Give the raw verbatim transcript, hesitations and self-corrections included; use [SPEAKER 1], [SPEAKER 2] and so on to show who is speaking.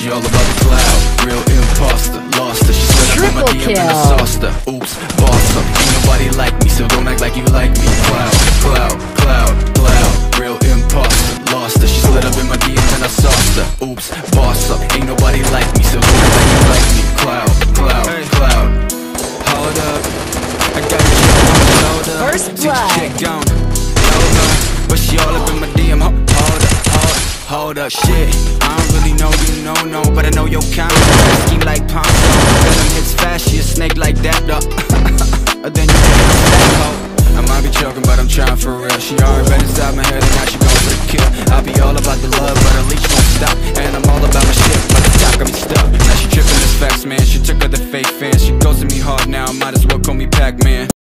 [SPEAKER 1] she all about the cloud. Real imposter, lost her. She slid up in my D M and I sauced her. Oops, boss up. Ain't nobody like me, so don't act like you like me. Cloud, cloud, cloud, cloud. Real imposter, lost her. She slid up in my D M and I sauced her. Oops, boss up. Ain't nobody like me, so don't act like you like me. Cloud, cloud, hey. Cloud. Hold up, I got a chip on my shoulder.
[SPEAKER 2] First
[SPEAKER 1] See
[SPEAKER 2] blood.
[SPEAKER 1] the chick gone, know her, but she all up in my D M. Hold up, hold up, hold up, shit. I don't really know you, no, no, but I know your kind. Scheme like Ponzo, venom hits fast, she a snake like that, though. Then you get a stack hoe. I might be joking, but I'm trying for real. She already been inside my head and now she going for the kill. I be all about the love, but her leash won't stop. And I'm all about my shit, but the top got me stuck. Now she tripping this facts, man. She took her the fake fans. She ghosted me hard now, might as well call me Pac-Man.